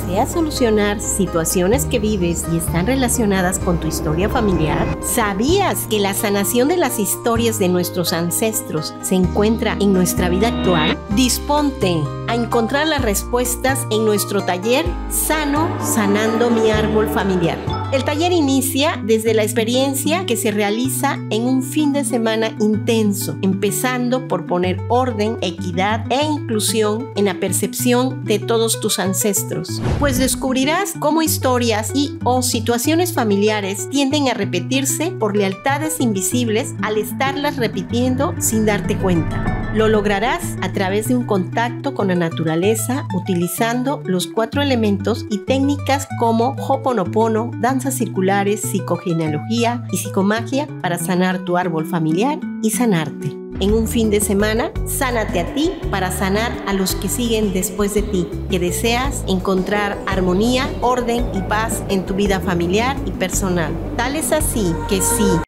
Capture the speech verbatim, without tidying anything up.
¿Deseas solucionar situaciones que vives y están relacionadas con tu historia familiar? ¿Sabías que la sanación de las historias de nuestros ancestros se encuentra en nuestra vida actual? Disponte a encontrar las respuestas en nuestro taller Sano Sanando mi Árbol Familiar. El taller inicia desde la experiencia que se realiza en un fin de semana intenso, empezando por poner orden, equidad e inclusión en la percepción de todos tus ancestros, pues descubrirás cómo historias y o situaciones familiares tienden a repetirse por lealtades invisibles al estarlas repitiendo sin darte cuenta. Lo lograrás a través de un contacto con la naturaleza, utilizando los cuatro elementos y técnicas como Ho'oponopono, danzas circulares, psicogenealogía y psicomagia para sanar tu árbol familiar y sanarte. En un fin de semana, sánate a ti para sanar a los que siguen después de ti, que deseas encontrar armonía, orden y paz en tu vida familiar y personal. Tal es así que sí.